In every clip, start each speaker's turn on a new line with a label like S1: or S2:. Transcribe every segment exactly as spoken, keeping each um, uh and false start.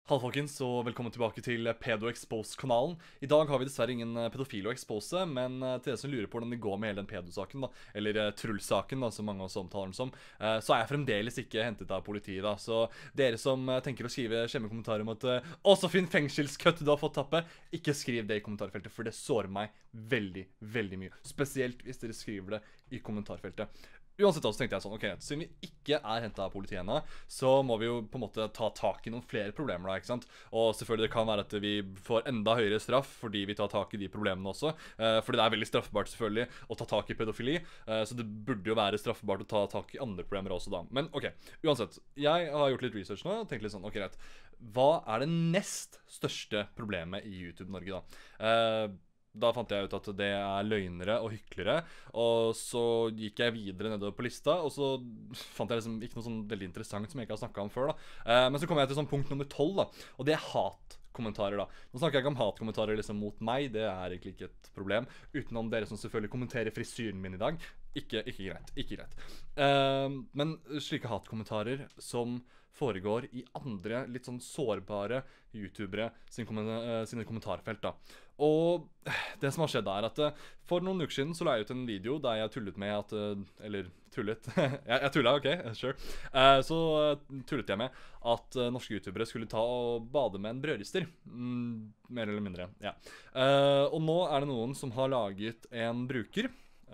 S1: Hallo folkens, og velkommen tilbake til Pedo Expose-kanalen. I dag har vi dessverre ingen eh, pedofile å expose, men eh, til dere som lurer på hvordan det går med hele den pedo-saken, da, eller uh, Truls-saken, da, som mange også omtaler den som, eh, så er jeg fremdeles ikke hentet av politiet, da. Så dere som eh, tenker å skrive skjemme kommentarer om at eh, «Å, så fin fengselskutt du har fått tappe», ikke skriv det i kommentarfeltet, for det sårer meg veldig, veldig mye. Spesielt hvis dere skriver det i kommentarfeltet. Uansett da, så tenkte jeg sånn, ok, siden vi ikke er hentet av politiet ennå, så må vi jo på en måte ta tak i noen flere problemer da, ikke sant? Og selvfølgelig det kan være at vi får enda høyere straff fordi vi tar tak i de problemene også. Eh, fordi det er veldig straffbart selvfølgelig å ta tak i pedofili, eh, så det burde jo være straffbart å ta tak i andre problemer også da. Men ok, uansett, jeg har gjort litt research nå og tenkt litt sånn, ok, rett. Hva er det nest største problemet i YouTube Norge da? Eh, Da fant jeg ut at det er løgnere og hyklere, og så gikk jeg videre nedover på lista, og så fant jeg liksom ikke noe sånn veldig interessant som jeg ikke har snakket om før da. Eh, men så kom jeg til sånn punkt nummer tolv da, og det er hatkommentarer da. Nå snakker jeg ikke om hatkommentarer liksom mot meg, det er egentlig ikke et problem, utenom dere som selvfølgelig kommenterer frisyren min i dag. Ikke, ikke greit, ikke greit. Eh, men slike hatkommentarer som foregår i andre litt sånn sårbare youtubere sine, kommentar sine kommentarfelt da. Og det som har skjedd er at for noen uker siden så la jeg ut en video der jeg tullet med at, eller tullet, jeg, jeg tullet, ok, sure. Uh, så tullet jeg med at uh, norske youtubere skulle ta og bade med en brødrister, mm, mer eller mindre, ja. Uh, og nå er det noen som har laget en bruker,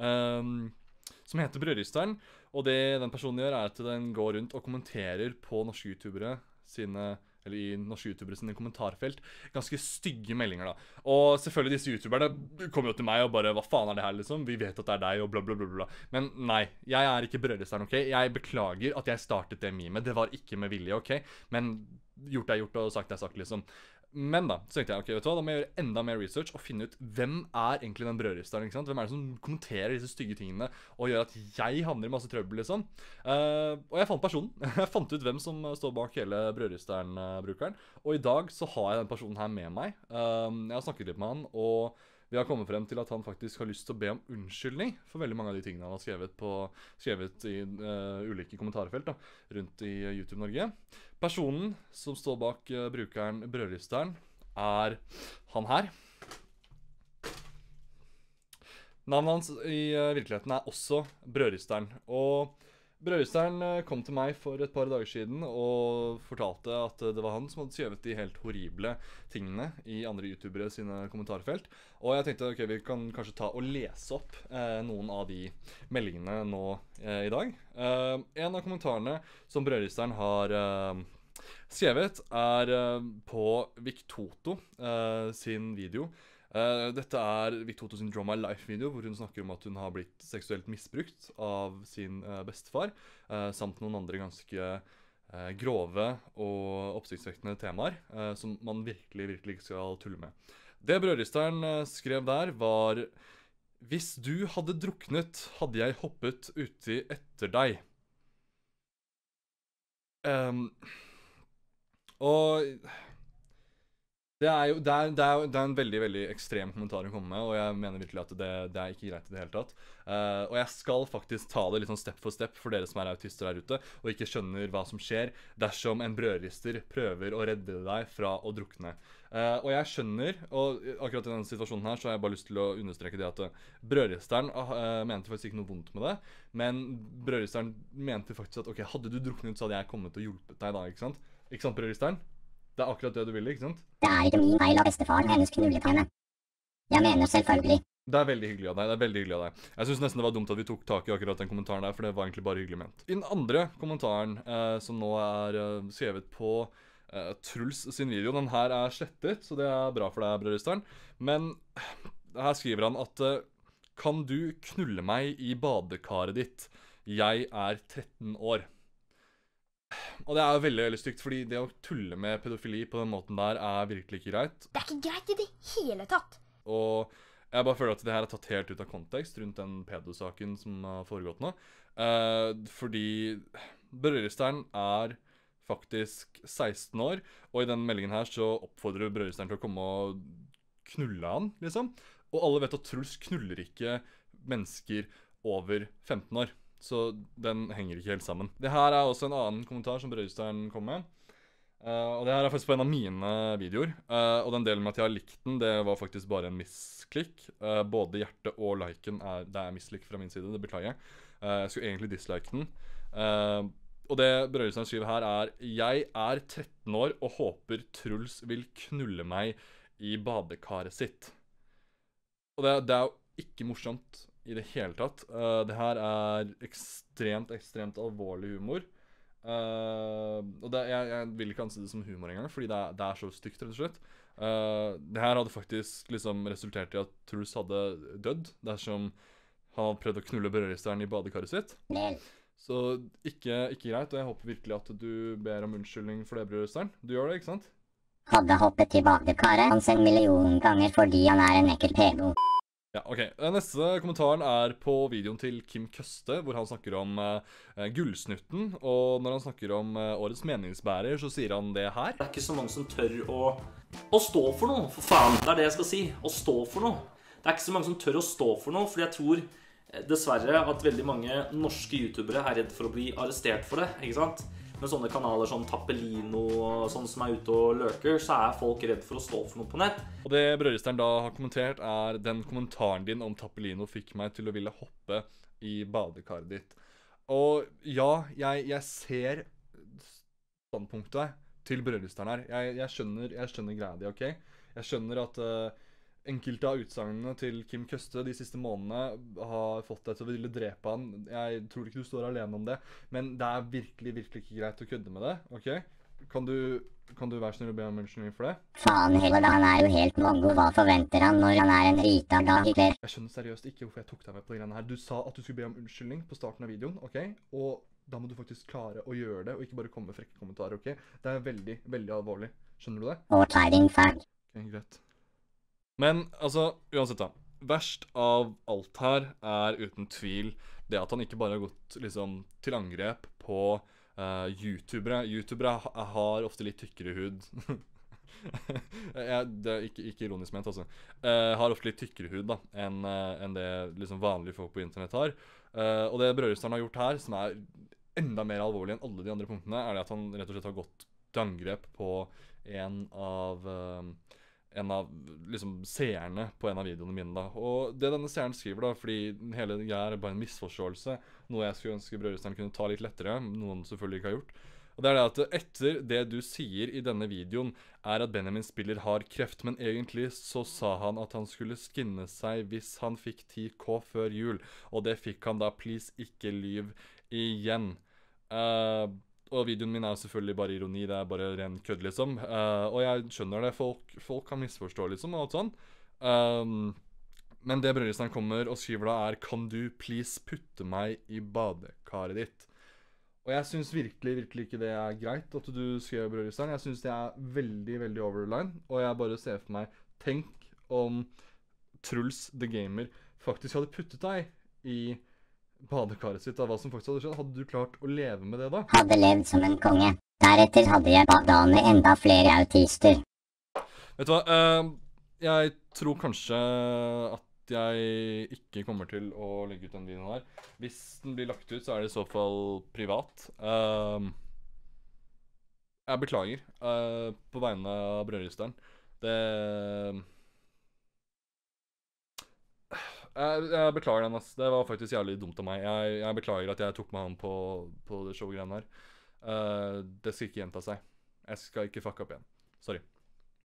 S1: um, som heter Brødristeren, og det den personen gjør er at den går rundt og kommenterer på norske youtubere sine, eller i norske youtubere sine kommentarfelt, ganske stygge meldinger da. Og selvfølgelig disse youtuberne kommer jo til meg og bare, hva faen er det her liksom? Vi vet at det er deg og bla bla bla bla. Men nei, jeg er ikke Brødristeren, ok? Jeg beklager at jeg startet det memet, det var ikke med vilje, ok? Men gjort er gjort og sagt er sagt liksom. Men da, så tenkte jeg, ok, vet du hva, da må jeg gjøre enda mer research og finne ut hvem er egentlig den brødristeren, ikke sant? Hvem er det som kommenterer disse stygge tingene og gjør at jeg havner i masse trøbbel, liksom? Uh, og jeg fant personen. Jeg fant ut hvem som står bak hele brødristeren-brukeren. Og i dag så har jeg den personen her med meg. Uh, jeg har snakket litt med han, og vi har kommet frem til at han faktisk har lyst til å be om unnskyldning for veldig mange av de tingene han har skrevet, på, skrevet i uh, ulike kommentarfelt da, rundt i YouTube Norge. Personen som står bak uh, brukeren Brødristeren er han her. Navnet hans i uh, virkeligheten er også Brødristeren, og Brødristeren kom til meg for et par dager siden og fortalte at det var han som hadde skrevet de helt horrible tingene i andre youtubere sine kommentarfelt. Og jeg tenkte, ok, vi kan kanskje ta og lese opp eh, noen av de meldingene nå eh, i dag. Eh, en av kommentarene som Brødristeren har eh, skrevet er eh, på Victoto eh, sin video. Uh, dette er Victoto sin Draw My Life-video, hvor hun snakker om at hun har blitt seksuelt misbrukt av sin uh, bestefar, uh, samt noen andre ganske uh, grove og oppsiktsvekkende temaer, uh, som man virkelig, virkelig ikke skal tulle med. Det Brødristeren uh, skrev der var: «Hvis du hadde druknet, hadde jeg hoppet uti etter deg.» Um, og... Det er jo det er, det, er, det er en veldig, veldig ekstrem kommentar å komme med, og jeg mener virkelig at det, det er ikke greit i det hele tatt. Uh, og jeg skal faktisk ta det litt sånn step for step for dere som er autister der ute, og ikke skjønner hva som skjer dersom en brødrister prøver å redde deg fra å drukne. Uh, og jeg skjønner, og akkurat i denne situasjonen her så har jeg bare lyst til å understreke det at Brødristeren uh, mente faktisk ikke noe vondt med det, men Brødristeren mente faktisk at ok, hadde du druknet så hadde jeg kommet og hjulpet deg da, ikke sant? Ikke sant, Brødristeren? Det er akkurat det du vil, ikke sant?
S2: Det er ikke min feil av bestefaren hennes knullet henne. Jeg mener selvfølgelig.
S1: Det er veldig hyggelig av deg, det er veldig hyggelig av deg. Jeg synes nesten det var dumt at vi tok tak i akkurat den kommentaren der, for det var egentlig bare hyggelig ment. I den andre kommentaren, eh, som nå er eh, skrevet på eh, Truls sin video, den her er slettet, så det er bra for deg, Brødristeren. Men her skriver han at eh, «Kan du knulle meg i badekaret ditt? Jeg er tretten år.» Og det er jo veldig, veldig stygt, fordi det å tulle med pedofili på den måten der er virkelig ikke greit.
S3: Det er ikke greit i det hele tatt.
S1: Og jeg bare føler at det her er tatt helt ut av kontekst rundt den pedosaken som har foregått nå. Uh, fordi Brødristeren er faktisk seksten år, og i den meldingen her så oppfordrer Brødristeren til å komme og knulle han, liksom. Og alle vet at Truls knuller ikke mennesker over femten år. Så den henger ikke helt sammen. Det her er også en annen kommentar som Brødristeren kom med. Uh, og det her er faktisk på en av mine videoer. Uh, og den delen med at jeg har likt den, det var faktisk bare en misklikk. Uh, både hjertet og liken er, det er misklikk fra min side, det beklager jeg. Uh, jeg skulle egentlig dislike den. Uh, og det Brøyestein skriver her er: Jeg er tretten år og håper Truls vil knulle meg i badekaret sitt. Og det, det er jo ikke morsomt i det hele tatt. Uh, det her er ekstremt, ekstremt alvorlig humor. Uh, og det, jeg, jeg vil ikke anse det som humor engang, fordi det er, det er så stygt, rett og slett. Uh, det her hadde faktisk liksom resultert i at Truls hadde dødd dersom han hadde prøvd å knulle brødristeren i badekaret sitt.
S2: Vel,
S1: Så ikke, ikke greit, og jeg håper virkelig at du ber om unnskyldning for det, brødristeren. Du gjør det, ikke sant?
S2: hadde hoppet i badekaret hans en million ganger fordi han er en ekkel pedo.
S1: Ja, ok. Den neste kommentaren er på videoen til Kim Køste, hvor han snakker om uh, gullsnutten. Og når han snakker om uh, årets meningsbærer, så sier han det her.
S4: Det er ikke så mange som tør å, å stå for noe, for faen. Det er det jeg skal si. Å stå for noe. Det er ikke så mange som tør å stå for noe, fordi jeg tror eh, dessverre at veldig mange norske youtubere er redd for å bli arrestert for det, ikke sant? Med sånne kanaler som Tappelino og sånn som er ute og løker, så er folk redd for å stå for noe på nett.
S1: Og det Brødristeren da har kommentert er: Den kommentaren din om Tappelino fikk meg til å ville hoppe i badekaret ditt. Og ja, jeg, jeg ser standpunktet til Brødristeren her. Jeg, jeg skjønner, jeg skjønner greia di, ok? Jeg skjønner at uh, enkelte av utsagnene til Kim Køste de siste månedene har fått deg til å ville drepe han. Jeg tror ikke du står alene om det, men det er virkelig, virkelig ikke greit å kødde med det, ok? Kan du, kan du være snill og be om unnskyldning for det?
S2: Faen heller, da han er jo helt mongo. Hva forventer han når han er en retard da, Hitler?
S1: Jeg skjønner seriøst ikke hvorfor jeg tok deg med på de greiene her. Du sa at du skulle be om unnskyldning på starten av videoen, ok? Og da må du faktisk klare å gjøre det, og ikke bare komme med frekke kommentarer, ok? Det er veldig, veldig alvorlig. Skjønner du det?
S2: Og tiding fag.
S1: Ok, greit. Men altså, uansett da. Verst av alt her er uten tvil det at han ikke bare har gått liksom til angrep på uh, youtubere. Youtubere ha har ofte litt tykkere hud. Jeg, det er ikke, ikke ironisk ment, altså. Uh, har ofte litt tykkere hud da, enn uh, enn det liksom vanlige folk på internett har. Uh, og det Brødristeren har gjort her, som er enda mer alvorlig enn alle de andre punktene, er det at han rett og slett har gått til angrep på en av... Uh, en av liksom seerne på en av videoene mine da. Og det denne seeren skriver da, fordi hele greia er bare en misforståelse, noe jeg skulle ønske Brødristeren kunne ta litt lettere, noen selvfølgelig ikke har gjort. Og det er det at etter det du sier i denne videoen er at Benjamin spiller har kreft, men egentlig så sa han at han skulle skinne seg hvis han fikk ti K før jul, og det fikk han da, please ikke lyv igjen. Uh, Og videoen min er selvfølgelig bare ironi, det er bare ren kødd, liksom. Uh, og jeg skjønner det, folk, folk kan misforstå, liksom, og alt sånn. Um, men det Brødristeren kommer og skriver da er: Kan du please putte meg i badekaret ditt? Og jeg synes virkelig, virkelig ikke det er greit at du skriver, Brødristeren. Jeg synes det er veldig, veldig over the line. Og jeg bare ser for meg, tenk om Truls the Gamer faktisk hadde puttet deg i badekaret sitt, av hva som faktisk hadde skjedd. Hadde du klart å leve med det da?
S2: Hadde levd som en konge. Deretter hadde jeg bada med enda flere autister.
S1: Vet du hva, uh, jeg tror kanskje at jeg ikke kommer til å legge ut den videoen her. Hvis den blir lagt ut, så er det i så fall privat. Uh, jeg beklager uh, på vegne av Brødristeren. Det... Jeg, jeg beklager den, ass. Det var faktisk jævlig dumt av meg. Jeg, jeg beklager at jeg tok meg an på, på det showgreiene her. Uh, det skal ikke gjenta seg. Jeg skal ikke fucke opp igjen. Sorry.